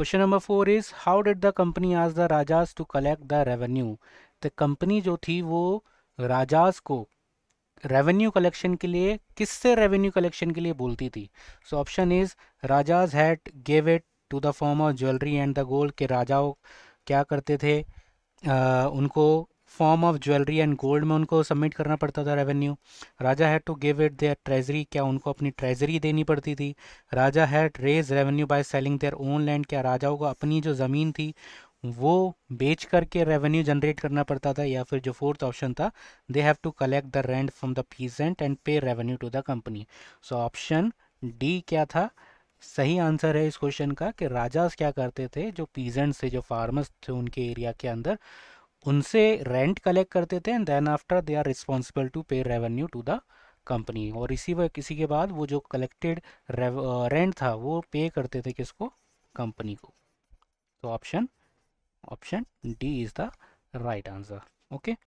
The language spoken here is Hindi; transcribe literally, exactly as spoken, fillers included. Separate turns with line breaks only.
Question number four is how did the company ask the Rajas to collect the revenue. The company जो थी वो राजास को रेवेन्यू कलेक्शन के लिए किससे रेवेन्यू कलेक्शन के लिए बोलती थी। So option is Rajas had give it to the form of jewellery and the gold, के राजाओं क्या करते थे, आ, उनको form of jewellery and gold में उनको सबमिट करना पड़ता था revenue. Raja had to give it their treasury, क्या उनको अपनी ट्रेजरी देनी पड़ती थी। Raja had raise revenue by selling their own land, क्या राजाओं को अपनी जो ज़मीन थी वो बेच करके रेवेन्यू जनरेट करना पड़ता था। या फिर जो फोर्थ ऑप्शन था, they have to collect the rent from the peasant and pay revenue to the company. So option D क्या था, सही आंसर है इस क्वेश्चन का कि राजास क्या करते थे, जो पीजेंट्स थे, जो फार्मर्स थे उनके एरिया के अंदर, उनसे रेंट कलेक्ट करते थे and then after they are responsible to pay revenue to the company. और इसी वह किसी के बाद वो जो कलेक्टेड रेंट था वो पे करते थे किसको, कंपनी को। तो option option D is the right answer. Okay.